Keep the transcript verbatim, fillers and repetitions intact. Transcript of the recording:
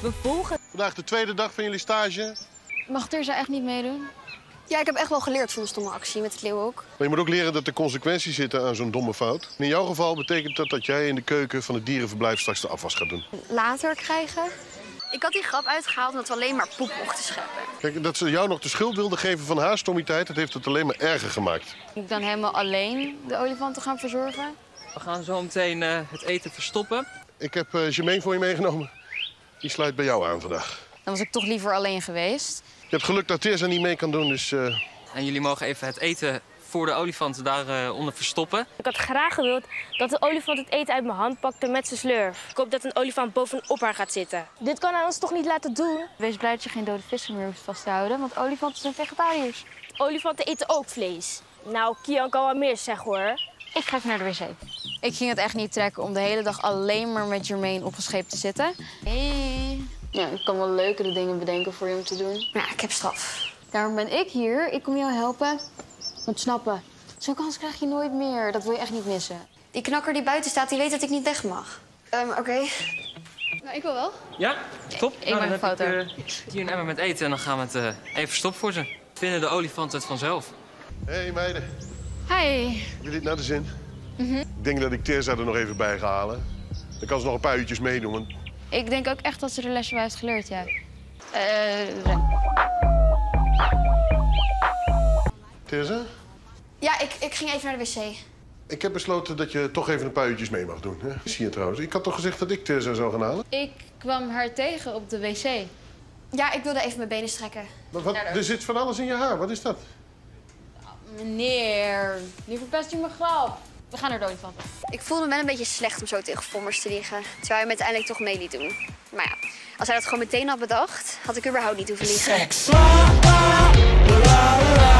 We volgen... Vandaag de tweede dag van jullie stage. Mag Tirza echt niet meedoen? Ja, ik heb echt wel geleerd van de stomme actie met het leeuwenhoek. Maar je moet ook leren dat er consequenties zitten aan zo'n domme fout. In jouw geval betekent dat dat jij in de keuken van het dierenverblijf straks de afwas gaat doen. Later krijgen. Ik had die grap uitgehaald omdat we alleen maar poep mochten scheppen. Kijk, dat ze jou nog de schuld wilde geven van haar stommiteit, dat heeft het alleen maar erger gemaakt. Moet ik dan helemaal alleen de olifanten gaan verzorgen? We gaan zo meteen uh, het eten verstoppen. Ik heb uh, Jermaine voor je meegenomen. Die sluit bij jou aan vandaag. Dan was ik toch liever alleen geweest. Je hebt geluk dat Tirza niet mee kan doen, dus... Uh... En jullie mogen even het eten voor de olifanten daaronder uh, verstoppen. Ik had graag gewild dat de olifant het eten uit mijn hand pakte met zijn slurf. Ik hoop dat een olifant bovenop haar gaat zitten. Dit kan hij ons toch niet laten doen? Wees blij dat je geen dode vissen meer hoeft vast te houden, want olifanten zijn vegetariërs. Olifanten eten ook vlees. Nou, Kian kan wel meer zeggen, hoor. Ik ga even naar de wc. Ik ging het echt niet trekken om de hele dag alleen maar met Jermaine opgescheept te zitten. Hey. Ja, ik kan wel leukere dingen bedenken voor je om te doen. Ja, ik heb straf. Daarom ben ik hier. Ik kom jou helpen. Ontsnappen. Zo'n kans krijg je nooit meer. Dat wil je echt niet missen. Die knakker die buiten staat, die weet dat ik niet weg mag. Um, Oké. Okay. Nou, ik wil wel. Ja, top. Ik maak een foto. Ik, uh, hier een emmer met eten en dan gaan we het uh, even verstoppen voor ze. Vinden de olifanten het vanzelf. Hé, hey, meiden. Hi. Heb je dit naar de zin? Mm-hmm. Ik denk dat ik Tirza er nog even bij ga halen. Dan kan ze nog een paar uurtjes meedoen. Want... Ik denk ook echt dat ze de les wel heeft geleerd, ja. Uh, Tirza? Ja, ik, ik ging even naar de wc. Ik heb besloten dat je toch even een paar uurtjes mee mag doen. Hè? Zie je trouwens. Ik had toch gezegd dat ik Tirza zou gaan halen? Ik kwam haar tegen op de wc. Ja, ik wilde even mijn benen strekken. Maar wat, er zit van alles in je haar. Wat is dat? Oh, meneer, nu verpest u mijn grap. We gaan naar de olifanten. Ik voelde me wel een beetje slecht om zo tegen Vommers te liegen. Terwijl hij me uiteindelijk toch mee liet doen. Maar ja, als hij dat gewoon meteen had bedacht, had ik überhaupt niet hoeven liegen. Seks.